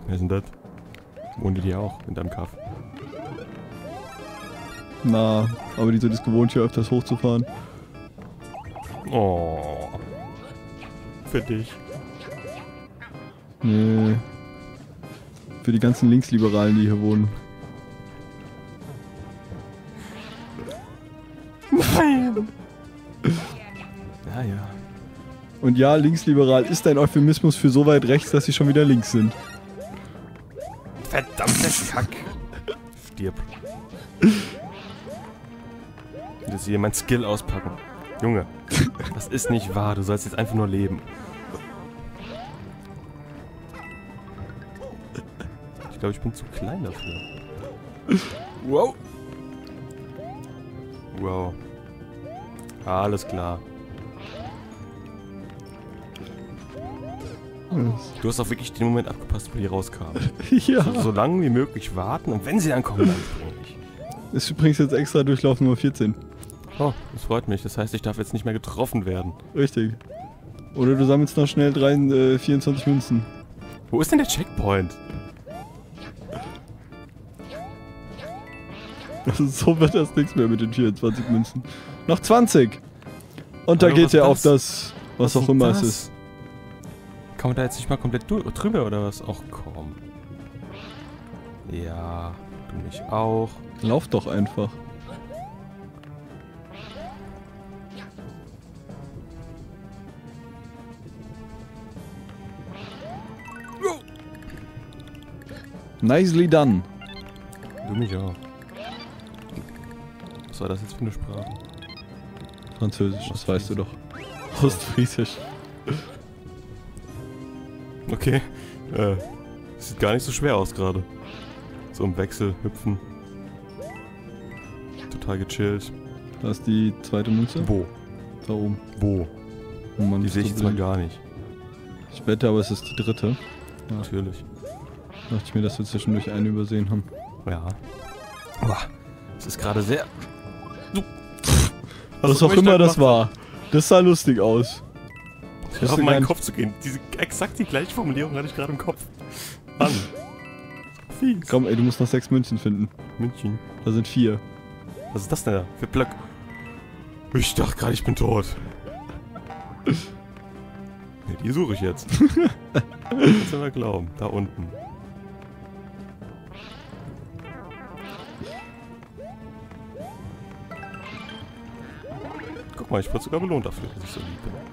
Wer ist denn das? Wohnen die auch in deinem Kaff? Na, aber die sind es gewohnt, hier öfters hochzufahren. Oh. Für dich. Nee. Für die ganzen Linksliberalen, die hier wohnen. Nein! Ja, ja. Und ja, linksliberal ist ein Euphemismus für so weit rechts, dass sie schon wieder links sind. Verdammte Kack. Stirb. Jetzt hier mein Skill auspacken. Junge, das ist nicht wahr. Du sollst jetzt einfach nur leben. Ich glaube, ich bin zu klein dafür. Wow. Wow. Alles klar. Du hast auch wirklich den Moment abgepasst, wo die rauskamen. Ja. So lange wie möglich warten und wenn sie dann kommen, dann springe ich. Ist übrigens jetzt extra Durchlauf Nummer 14. Oh, das freut mich. Das heißt, ich darf jetzt nicht mehr getroffen werden. Richtig. Oder du sammelst noch schnell 24 Münzen. Wo ist denn der Checkpoint? Also so wird das nichts mehr mit den 24 Münzen. Noch 20! Und da Hallo, geht er auf das? das, was auch immer es ist. Kann man da jetzt nicht mal komplett drüber oder was? Ach komm. Ja, du mich auch. Lauf doch einfach. Nicely done. Du mich auch. Was war das jetzt für eine Sprache? Französisch, das weißt du doch. Ostfriesisch. Okay. Sieht gar nicht so schwer aus gerade. So im Wechsel, hüpfen. Total gechillt. Da ist die zweite Münze. Wo? Da oben. Wo? Oh Mann, Die bist sehe du ich jetzt mal blind. gar nicht. Ich wette, aber es ist die dritte. Ja. Natürlich. Dachte ich mir, dass wir zwischendurch eine übersehen haben. Ja. Boah. Es ist gerade sehr... Was auch immer das war. Das sah lustig aus. Ich auf meinen Kopf zu gehen. Exakt die gleiche Formulierung hatte ich gerade im Kopf. Mann. Fies. Komm, ey, du musst noch 6 Münzen finden. München. Da sind 4. Was ist das denn da? Für Blöck? Ich dachte gerade, ich bin tot. Ja, die suche ich jetzt. Kannst du mal glauben. Da unten. Guck mal, ich wurde sogar belohnt dafür, dass ich so lieb bin.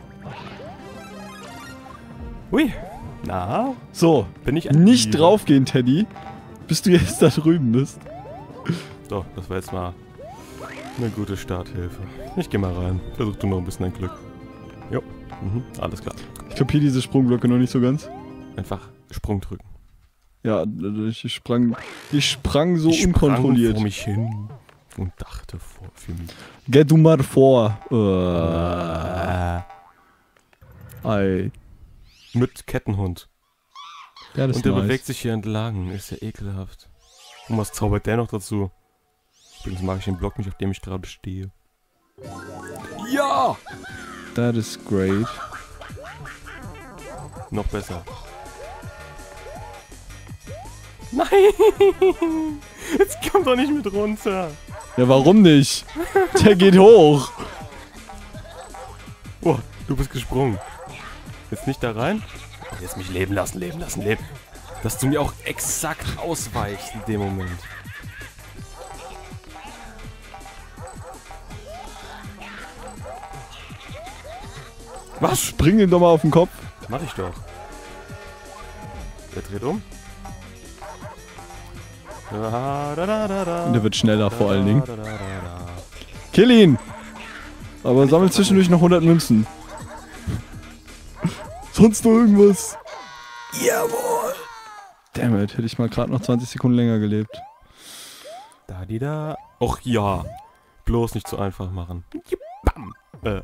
Hui. Na? So, Bin ich nicht draufgehen, Teddy. Bis du jetzt da drüben bist. Doch, das war jetzt mal eine gute Starthilfe. Ich geh mal rein. Versuch du noch ein bisschen dein Glück. Jo. Alles klar. Ich kapiere diese Sprungblöcke noch nicht so ganz. Einfach Sprung drücken. Ja, ich sprang so unkontrolliert. Ich sprang vor mich hin und dachte für mich. Geh du mal vor. Ei. Mit Kettenhund. Ja, das Und ist der nice. bewegt sich hier entlang. Ist ja ekelhaft. Und was zaubert der noch dazu? Übrigens mag ich den Block nicht, auf dem ich gerade stehe. Ja! That is great. Noch besser. Nein! Jetzt kommt doch nicht mit runter. Ja, warum nicht? Der geht hoch. Oh, du bist gesprungen. Jetzt nicht da rein? Jetzt mich leben lassen, leben. Dass du mir auch exakt ausweichst in dem Moment. Was? Spring ihm doch mal auf den Kopf. Mach ich doch. Der dreht um. Und der wird schneller vor allen Dingen. Kill ihn! Aber sammel zwischendurch noch 100 Münzen. Sonst noch irgendwas. Jawohl! Dammit, hätte ich mal gerade noch 20 Sekunden länger gelebt. Da, die da. Och ja. Bloß nicht so einfach machen. Bam. Bam.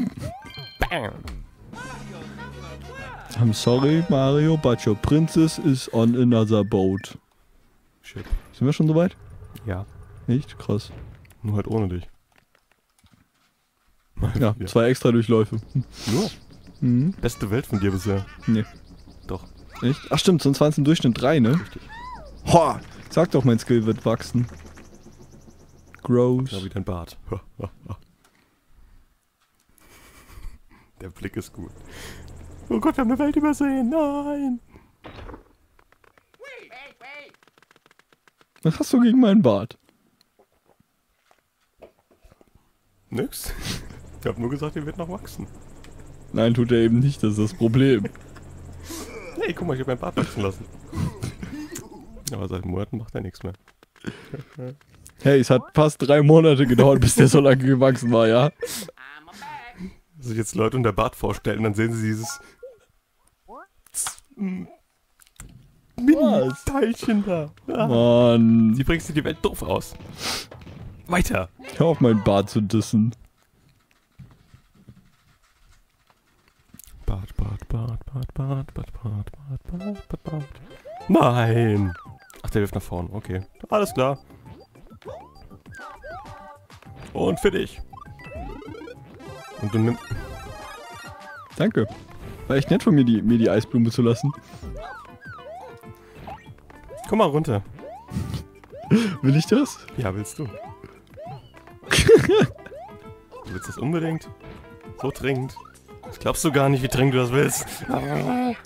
I'm sorry, Mario, but your princess is on another boat. Shit. Sind wir schon soweit? Ja. Nicht? Krass. Nur halt ohne dich. Ja, 2 extra Durchläufe. Nur? Mhm. Beste Welt von dir bisher. Nee. Doch. Echt? Ach stimmt, sonst waren es im Durchschnitt 3, ne? Richtig. Ho! Sag doch, mein Skill wird wachsen. Gross. Genau wie dein Bart. Der Blick ist gut. Oh Gott, wir haben eine Welt übersehen. Nein! Was hast du gegen meinen Bart? Nix. Ich hab nur gesagt, er wird noch wachsen. Nein, tut er eben nicht, das ist das Problem. Hey, guck mal, ich hab meinen Bart wachsen lassen. Aber seit Monaten macht er nichts mehr. Hey, es hat fast 3 Monate gedauert, bis der so lange gewachsen war, ja? Wenn sich jetzt Leute unter Bart vorstellen, dann sehen sie dieses Mini-Teilchen da. Ah. Mann. Sie bringst dir die Welt doof aus. Weiter. Hör auf, meinen Bart zu dissen. Bart. Nein. Ach, der wirft nach vorne. Okay. Alles klar. Und für dich. Und du nimmst... Danke. War echt nett von mir, die Eisblume zu lassen. Komm mal runter. Will ich das? Ja, willst du. Du willst das unbedingt? So dringend? Das glaubst du gar nicht, wie dringend du das willst. Du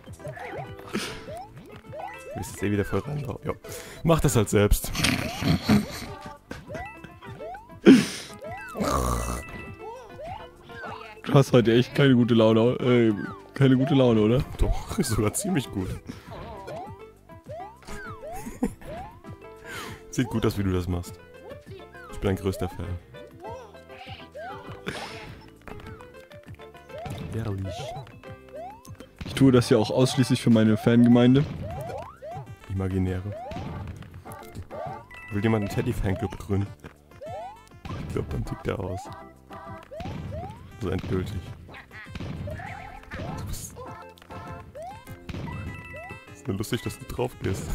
bist jetzt eh wieder voll rein. Ja. Mach das halt selbst. Du hast heute echt keine gute Laune. Keine gute Laune, oder? Doch, ist sogar ziemlich gut. Sieht gut aus, wie du das machst. Ich bin ein größter Fan. Ehrlich. Ich tue das ja auch ausschließlich für meine Fangemeinde. Imaginäre. Will jemand einen Teddy-Fanclub gründen? Ich glaube, dann tickt der aus. So endgültig. Ist nur lustig, dass du drauf gehst.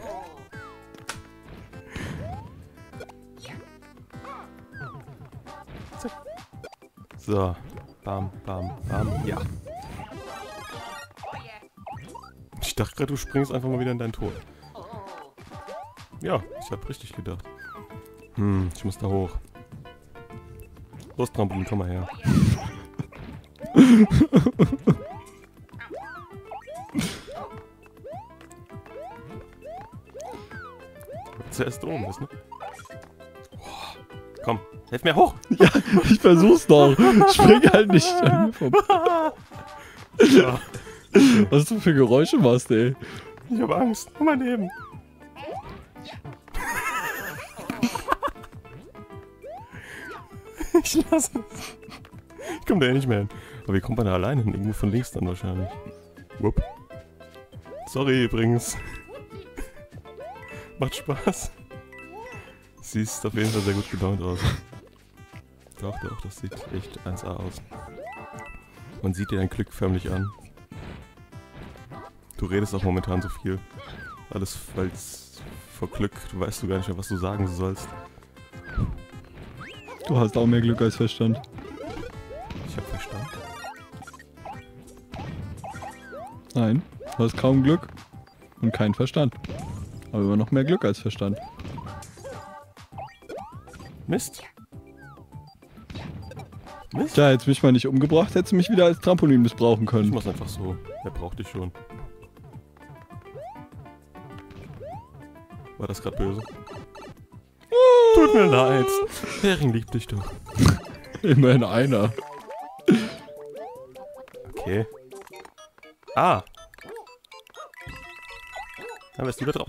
So. Bam, bam, bam. Ja. Ich dachte gerade, du springst einfach mal wieder in deinen Tod. Ja, ich hab richtig gedacht. Ich muss da hoch. Los, Trampolin, komm mal her. Zuerst oben ist, ne? Komm, helf mir hoch! Ja, ich versuch's doch. Spring halt nicht an mir vorbei. Ja. Was du für Geräusche machst, ey. Ich hab Angst um mein Leben. Ich lasse es. Ich komm da eh nicht mehr hin. Aber wie kommt man da alleine hin? Irgendwo von links dann wahrscheinlich. Wupp. Sorry übrigens. Macht Spaß. Siehst auf jeden Fall sehr gut gelaunt aus. Doch, das sieht echt 1A aus. Man sieht dir dein Glück förmlich an. Du redest auch momentan so viel. Alles falls vor Glück. Du weißt gar nicht mehr, was du sagen sollst. Du hast auch mehr Glück als Verstand. Ich hab Verstand. Nein, du hast kaum Glück und keinen Verstand. Aber immer noch mehr Glück als Verstand. Mist. Mist? Tja, hättest du mich mal nicht umgebracht, hättest du mich wieder als Trampolin missbrauchen Ich können. mach's einfach so. Er braucht dich schon. War das gerade böse? Tut mir leid. Hering liebt dich doch. Immerhin einer. Okay. Ah. Dann bist du wieder drauf.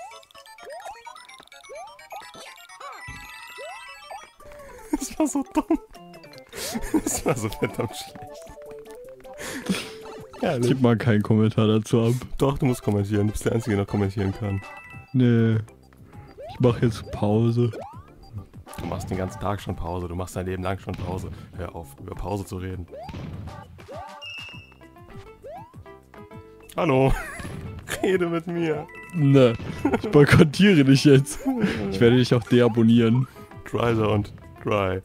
Das war so dumm. Das war so verdammt schlecht. Herrlich. Gib mal keinen Kommentar dazu ab. Doch, du musst kommentieren. Du bist der Einzige, der noch kommentieren kann. Nee. Ich mach jetzt Pause. Du machst den ganzen Tag schon Pause. Du machst dein Leben lang schon Pause. Hör auf, über Pause zu reden. Hallo. Rede mit mir. Ne. Ich boykottiere dich jetzt. Ich werde dich auch deabonnieren. Dry Zone. Dry.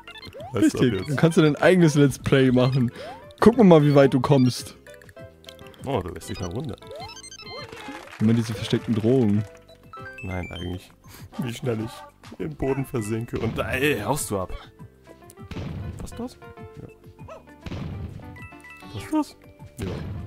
Richtig. Dann kannst du dein eigenes Let's Play machen. Gucken wir mal, wie weit du kommst. Oh, du lässt dich mal runter. Immer diese versteckten Drohungen. Nein, eigentlich. Wie schnell ich im Boden versinke und ey, haust du ab. Was ist das? Ja. Was ist das? Ja.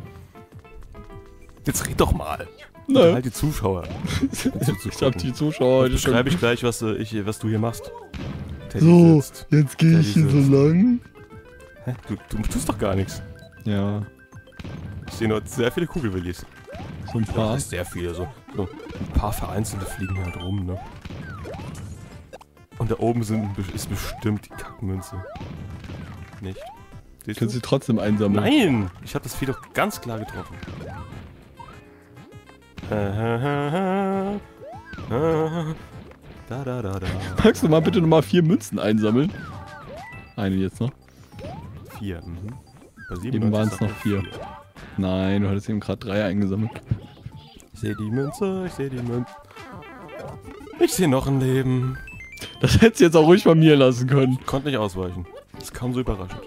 Jetzt red doch mal. Nö. Halt die Zuschauer. Ich hab die Zuschauer heute schon. Schreibe ich gleich, was du hier machst. Teddy So, sitzt. jetzt gehe ich hier Teddy so lang. Hä? Du tust doch gar nichts. Ja, Ich sehe nur sehr viele Kugelwillis. so ein Ja, paar. das ist sehr viele, so ein paar vereinzelte fliegen halt rum, ne? Und da oben ist bestimmt die Kackmünze. Nicht? Siehst Kannst du? du trotzdem einsammeln. Nein! Ich habe das Vieh doch ganz klar getroffen. Da. Magst du mal bitte nochmal 4 Münzen einsammeln? Eine jetzt noch. 4, Bei 7 Eben waren es noch 4. Nein, du hattest eben gerade 3 eingesammelt. Ich sehe die Münze, ich sehe die Münze. Ich sehe noch ein Leben. Das hättest du jetzt auch ruhig bei mir lassen können. Konnte nicht ausweichen. Das kam so überraschend.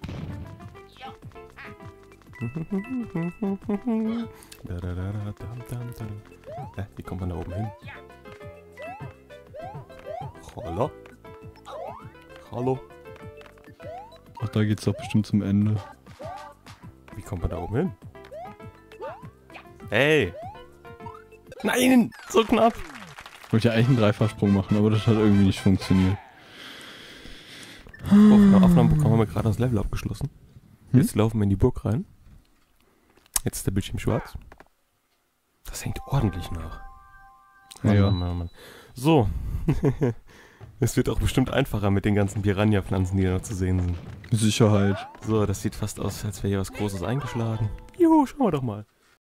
Wie kommt man da oben hin? Hallo? Hallo? Ach, da geht's doch bestimmt zum Ende. Wie kommt man da oben hin? Hey! Nein! So knapp! Ich wollte ja eigentlich einen Dreifachsprung machen, aber das hat irgendwie nicht funktioniert. Auf einer Aufnahmeprogramm haben wir gerade das Level abgeschlossen. Jetzt laufen wir in die Burg rein. Jetzt ist der Bildschirm schwarz. Das hängt ordentlich nach. Ja. Mann. So. Es wird auch bestimmt einfacher mit den ganzen Piranha-Pflanzen, die da noch zu sehen sind. Sicherheit. So, das sieht fast aus, als wäre hier was Großes eingeschlagen. Juhu, schauen wir doch mal.